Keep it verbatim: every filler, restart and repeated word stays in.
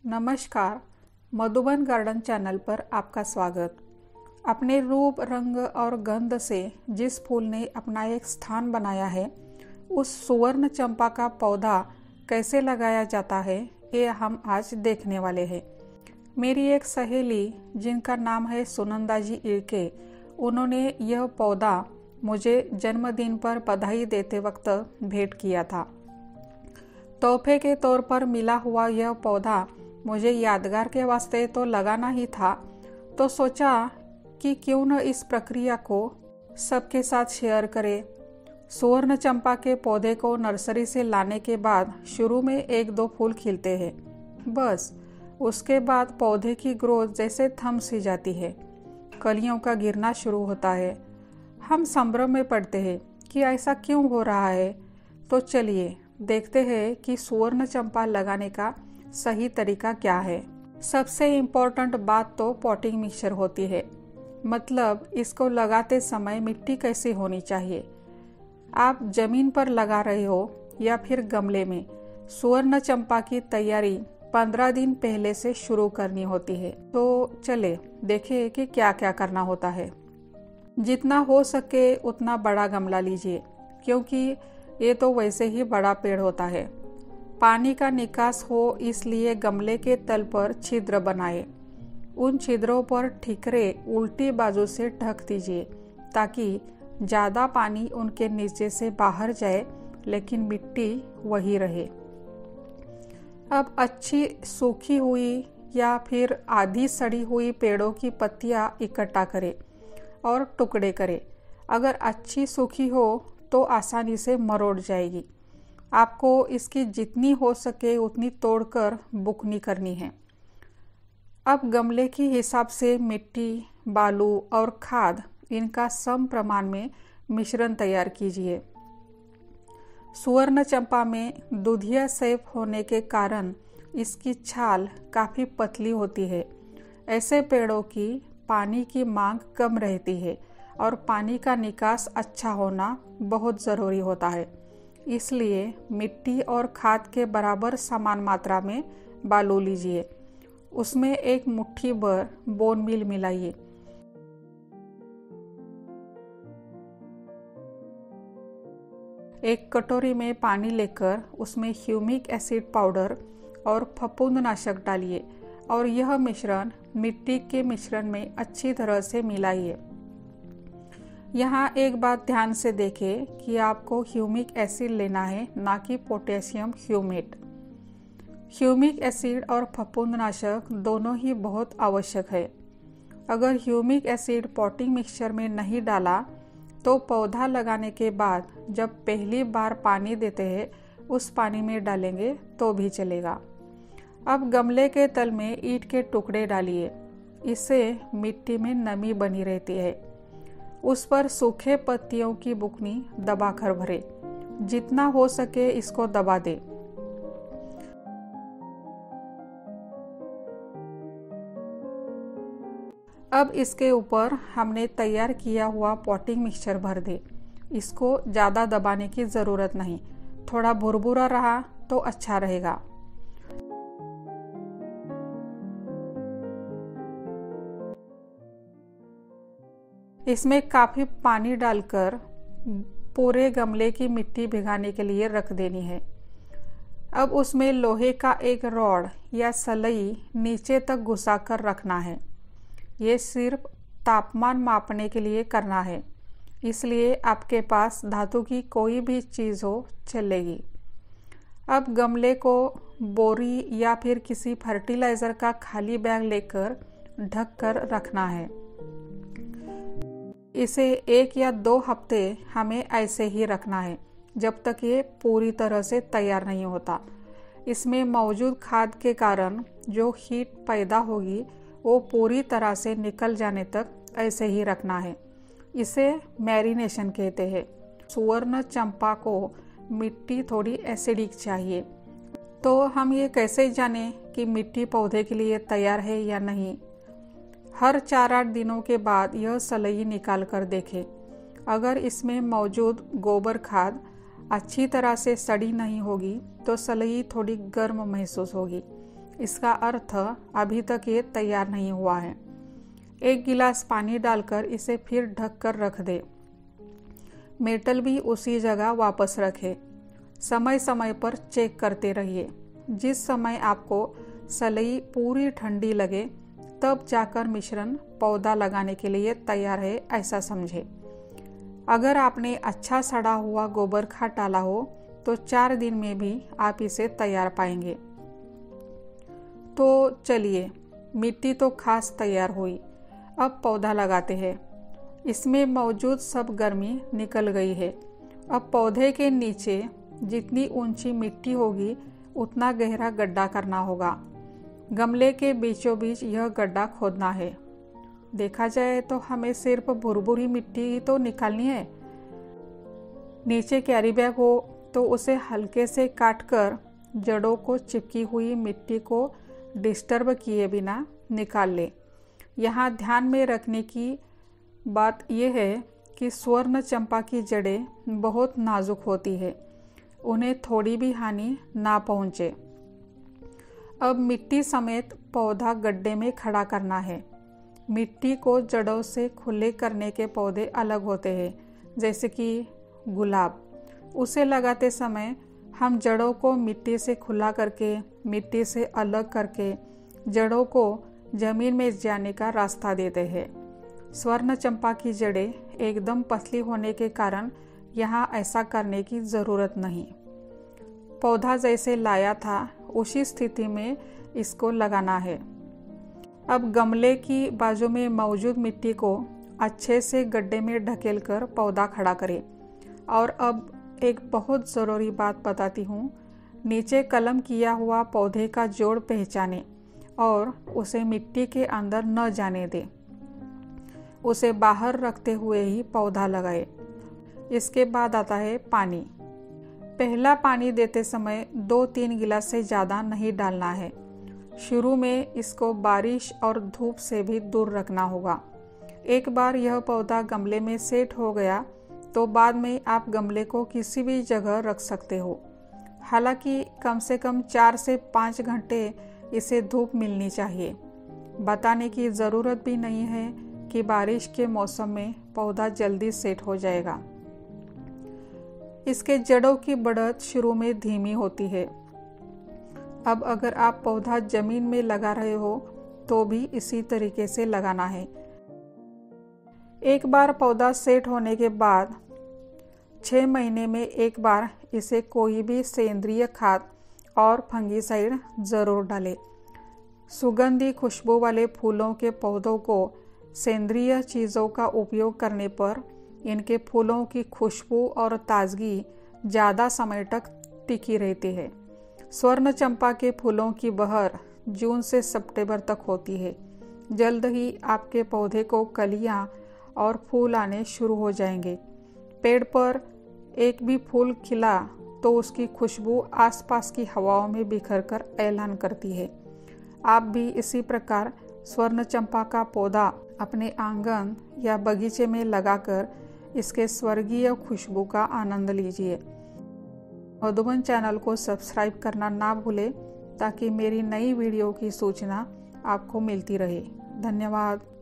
नमस्कार, Madhuban garden channel पर आपका स्वागत। अपने रूप, रंग और गंध से जिस फूल ने अपना एक स्थान बनाया है, उस सुवर्ण चंपा का पौधा कैसे लगाया जाता है, ये हम आज देखने वाले हैं। मेरी एक सहेली, जिनका नाम है सुनंदा जी इरके, उन्होंने यह पौधा मुझे जन्मदिन पर बधाई देते वक्त भेंट किया था। तोहफे के तौर पर मिला हुआ यह पौधा मुझे यादगार के वास्ते तो लगाना ही था, तो सोचा कि क्यों न इस प्रक्रिया को सबके साथ शेयर करें। सुवर्ण चंपा के पौधे को नर्सरी से लाने के बाद शुरू में एक दो फूल खिलते हैं, बस उसके बाद पौधे की ग्रोथ जैसे थम सी जाती है, कलियों का गिरना शुरू होता है। हम संभ्रम में पड़ते हैं कि ऐसा क्यों हो रहा है। तो चलिए देखते हैं कि सुवर्ण चंपा लगाने का सही तरीका क्या है। सबसे इम्पोर्टेंट बात तो पॉटिंग मिक्सचर होती है, मतलब इसको लगाते समय मिट्टी कैसी होनी चाहिए। आप जमीन पर लगा रहे हो या फिर गमले में, सुवर्ण चंपा की तैयारी पंद्रह दिन पहले से शुरू करनी होती है। तो चले देखें कि क्या क्या करना होता है। जितना हो सके उतना बड़ा गमला लीजिए, क्योंकि ये तो वैसे ही बड़ा पेड़ होता है। पानी का निकास हो इसलिए गमले के तल पर छिद्र बनाए। उन छिद्रों पर ठीकरे उल्टी बाजू से ढक दीजिए, ताकि ज़्यादा पानी उनके नीचे से बाहर जाए लेकिन मिट्टी वही रहे। अब अच्छी सूखी हुई या फिर आधी सड़ी हुई पेड़ों की पत्तियां इकट्ठा करें और टुकड़े करें। अगर अच्छी सूखी हो तो आसानी से मरोड़ जाएगी। आपको इसकी जितनी हो सके उतनी तोड़कर बुकनी करनी है। अब गमले के हिसाब से मिट्टी, बालू और खाद, इनका सम प्रमाण में मिश्रण तैयार कीजिए। सुवर्ण चंपा में दूधिया सेप होने के कारण इसकी छाल काफ़ी पतली होती है। ऐसे पेड़ों की पानी की मांग कम रहती है और पानी का निकास अच्छा होना बहुत ज़रूरी होता है। इसलिए मिट्टी और खाद के बराबर समान मात्रा में बालू लीजिए। उसमें एक मुट्ठी भर बोन मील मिलाइए। एक कटोरी में पानी लेकर उसमें ह्यूमिक एसिड पाउडर और फफूंदनाशक डालिए और यह मिश्रण मिट्टी के मिश्रण में अच्छी तरह से मिलाइए। यहाँ एक बात ध्यान से देखें कि आपको ह्यूमिक एसिड लेना है, ना कि पोटेशियम ह्यूमेट। ह्यूमिक एसिड और फफूंदनाशक दोनों ही बहुत आवश्यक है। अगर ह्यूमिक एसिड पॉटिंग मिक्सचर में नहीं डाला तो पौधा लगाने के बाद जब पहली बार पानी देते हैं उस पानी में डालेंगे तो भी चलेगा। अब गमले के तल में ईंट के टुकड़े डालिए, इससे मिट्टी में नमी बनी रहती है। उस पर सूखे पत्तियों की बुकनी दबाकर भरे, जितना हो सके इसको दबा दे। अब इसके ऊपर हमने तैयार किया हुआ पॉटिंग मिक्सचर भर दे। इसको ज़्यादा दबाने की ज़रूरत नहीं, थोड़ा भुरभुरा रहा तो अच्छा रहेगा। इसमें काफ़ी पानी डालकर पूरे गमले की मिट्टी भिगाने के लिए रख देनी है। अब उसमें लोहे का एक रॉड या सलई नीचे तक घुसाकर रखना है। ये सिर्फ तापमान मापने के लिए करना है, इसलिए आपके पास धातु की कोई भी चीज़ हो चलेगी। अब गमले को बोरी या फिर किसी फर्टिलाइज़र का खाली बैग लेकर ढक कर रखना है। इसे एक या दो हफ्ते हमें ऐसे ही रखना है, जब तक ये पूरी तरह से तैयार नहीं होता। इसमें मौजूद खाद के कारण जो हीट पैदा होगी वो पूरी तरह से निकल जाने तक ऐसे ही रखना है। इसे मैरिनेशन कहते हैं। सुवर्ण चंपा को मिट्टी थोड़ी एसिडिक चाहिए। तो हम ये कैसे जानें कि मिट्टी पौधे के लिए तैयार है या नहीं? हर चार आठ दिनों के बाद यह सलई निकाल कर देखें। अगर इसमें मौजूद गोबर खाद अच्छी तरह से सड़ी नहीं होगी तो सलई थोड़ी गर्म महसूस होगी। इसका अर्थ अभी तक ये तैयार नहीं हुआ है। एक गिलास पानी डालकर इसे फिर ढक कर रख दे। मेटल भी उसी जगह वापस रखें। समय समय पर चेक करते रहिए। जिस समय आपको सलई पूरी ठंडी लगे तब जाकर मिश्रण पौधा लगाने के लिए तैयार है, ऐसा समझे। अगर आपने अच्छा सड़ा हुआ गोबर खाद डाला हो तो चार दिन में भी आप इसे तैयार पाएंगे। तो चलिए, मिट्टी तो खास तैयार हुई, अब पौधा लगाते हैं। इसमें मौजूद सब गर्मी निकल गई है। अब पौधे के नीचे जितनी ऊंची मिट्टी होगी उतना गहरा गड्ढा करना होगा। गमले के बीचों बीच यह गड्ढा खोदना है। देखा जाए तो हमें सिर्फ भुरभुरी मिट्टी ही तो निकालनी है। नीचे कैरी बैग हो तो उसे हल्के से काटकर जड़ों को चिपकी हुई मिट्टी को डिस्टर्ब किए बिना निकाल ले। यहाँ ध्यान में रखने की बात यह है कि स्वर्ण चंपा की जड़ें बहुत नाजुक होती है, उन्हें थोड़ी भी हानि ना पहुँचे। अब मिट्टी समेत पौधा गड्ढे में खड़ा करना है। मिट्टी को जड़ों से खुले करने के पौधे अलग होते हैं, जैसे कि गुलाब। उसे लगाते समय हम जड़ों को मिट्टी से खुला करके, मिट्टी से अलग करके जड़ों को जमीन में जाने का रास्ता देते हैं। स्वर्ण चंपा की जड़ें एकदम पतली होने के कारण यहाँ ऐसा करने की ज़रूरत नहीं। पौधा जैसे लाया था उसी स्थिति में इसको लगाना है। अब गमले की बाजू में मौजूद मिट्टी को अच्छे से गड्ढे में ढकेल कर पौधा खड़ा करें। और अब एक बहुत ज़रूरी बात बताती हूँ। नीचे कलम किया हुआ पौधे का जोड़ पहचाने और उसे मिट्टी के अंदर न जाने दें। उसे बाहर रखते हुए ही पौधा लगाए। इसके बाद आता है पानी। पहला पानी देते समय दो तीन गिलास से ज़्यादा नहीं डालना है। शुरू में इसको बारिश और धूप से भी दूर रखना होगा। एक बार यह पौधा गमले में सेट हो गया तो बाद में आप गमले को किसी भी जगह रख सकते हो। हालांकि कम से कम चार से पाँच घंटे इसे धूप मिलनी चाहिए। बताने की ज़रूरत भी नहीं है कि बारिश के मौसम में पौधा जल्दी सेट हो जाएगा। इसके जड़ों की बढ़त शुरू में धीमी होती है। अब अगर आप पौधा जमीन में लगा रहे हो तो भी इसी तरीके से लगाना है। एक बार पौधा सेट होने के बाद छः महीने में एक बार इसे कोई भी सेंद्रीय खाद और फंगीसाइड ज़रूर डालें। सुगंधी खुशबू वाले फूलों के पौधों को सेंद्रीय चीज़ों का उपयोग करने पर इनके फूलों की खुशबू और ताजगी ज़्यादा समय तक टिकी रहती है। स्वर्ण चंपा के फूलों की बहार जून से सितंबर तक होती है। जल्द ही आपके पौधे को कलियां और फूल आने शुरू हो जाएंगे। पेड़ पर एक भी फूल खिला तो उसकी खुशबू आसपास की हवाओं में बिखर कर ऐलान करती है। आप भी इसी प्रकार स्वर्ण चंपा का पौधा अपने आंगन या बगीचे में लगाकर इसके स्वर्गीय खुशबू का आनंद लीजिए। मधुबन चैनल को सब्सक्राइब करना ना भूलें ताकि मेरी नई वीडियो की सूचना आपको मिलती रहे। धन्यवाद।